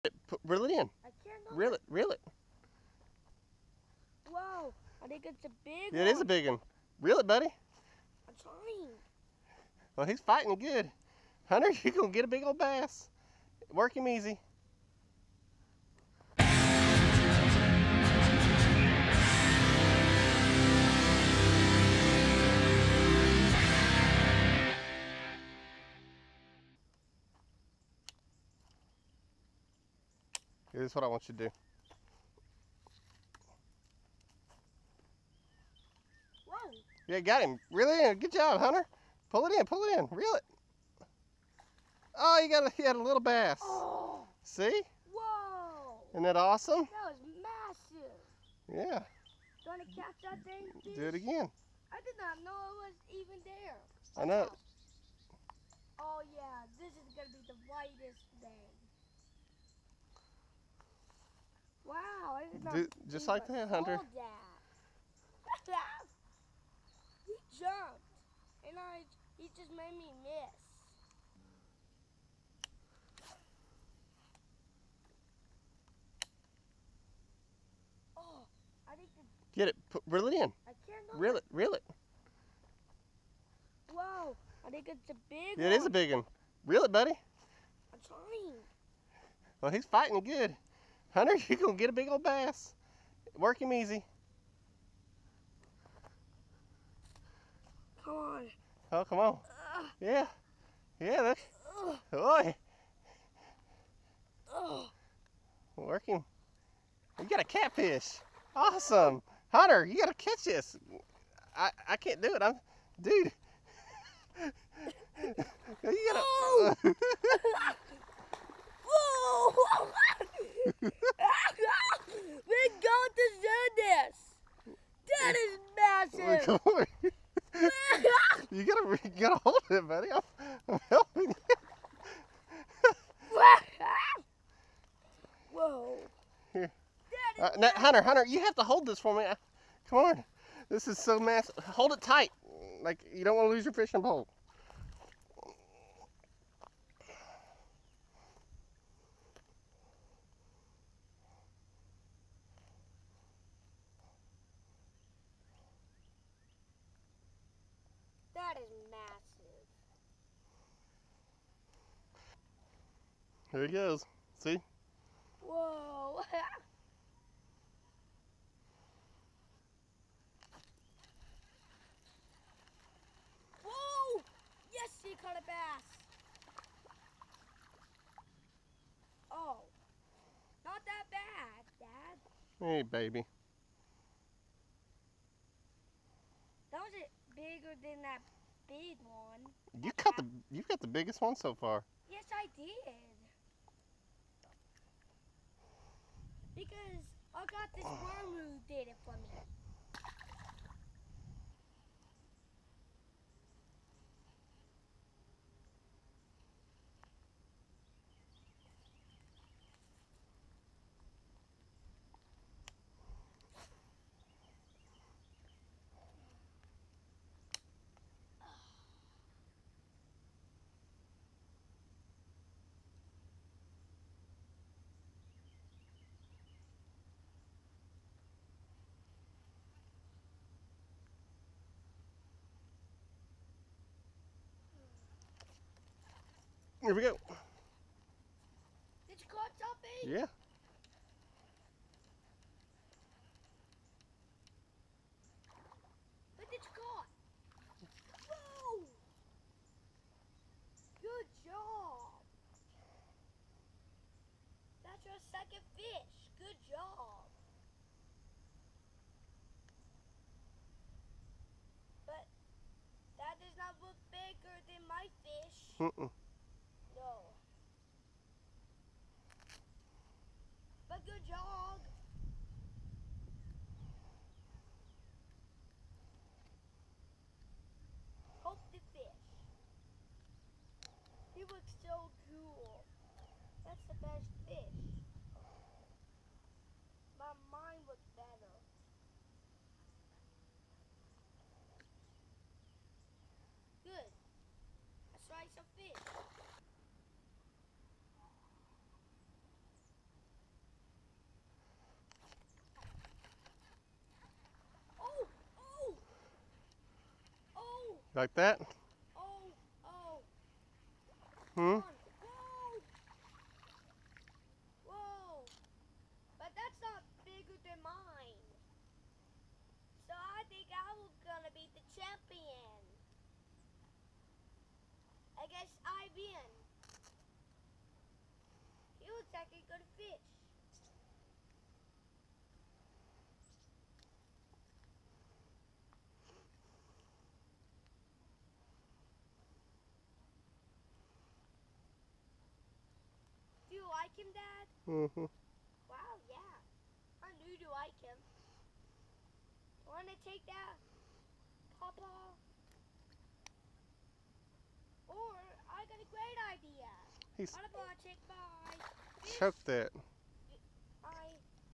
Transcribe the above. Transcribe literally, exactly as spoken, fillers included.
Put, reel it in. I can't. Reel it, reel it. Whoa, I think it's a big Yeah, one. it is a big one. Reel it, buddy. I'm trying. Well, he's fighting good. Hunter, you're going to get a big old bass. Work him easy. Here's what I want you to do. Whoa. Yeah, got him. Reel it in. Good job, Hunter. Pull it in, pull it in. Reel it. Oh, you got a, you had a little bass. Oh. See? Whoa. Isn't that awesome? That was massive. Yeah. You want to catch that thing, fish? Do it again. I did not know it was even there. I know. Oh, yeah. This is going to be the whitest thing. Wow. I did not Do, just like that, Hunter. That. He jumped. And I, he just made me miss. Oh, I think the, Get it. Put, reel it in. I can't. Reel it, reel it. Whoa, I think it's a big Yeah, one. it is a big one. Reel it, buddy. I'm trying. Well, he's fighting good. Hunter, you're going to get a big old bass. Work him easy. Come on. Oh, come on. Uh, Yeah. Yeah, look. uh, Oi. uh. Work him. You got a catfish. Awesome. Hunter, you got to catch this. I, I can't do it. I'm, dude. You got Oh. to. Whoa! We got to do this. That is massive. Come on. You gotta, you gotta hold it, buddy. I'm, I'm helping you. Whoa. Here. That Uh, is now, massive. Hunter, Hunter, you have to hold this for me. I, come on. This is so massive. Hold it tight. Like you don't want to lose your fishing pole. That is massive. Here he goes. See? Whoa. Whoa! Yes, he caught a bass. Oh. Not that bad, Dad. Hey, baby. That was it bigger than that big one. You got the, you got the biggest one so far. Yes, I did. Because I got this worm who did it for me. Here we go. Did you catch something? Yeah. What did you catch? Whoa! Good job. That's your second fish. Good job. But that does not look bigger than my fish. Mm-mm. No. But good job. Hope the fish. He looks so cool. That's the best fish. But mine looks better. Good. Let's try some fish. Like that? Oh, oh. Hmm? Come on. Whoa. Whoa. But that's not bigger than mine. So I think I was gonna be the champion. I guess I win. He looks like a good fish. Do you like him, Dad? Mm-hmm. Wow, yeah. I knew you like him. Wanna take that, Papa? Or I got a great idea. He's What about I take my fish choked that.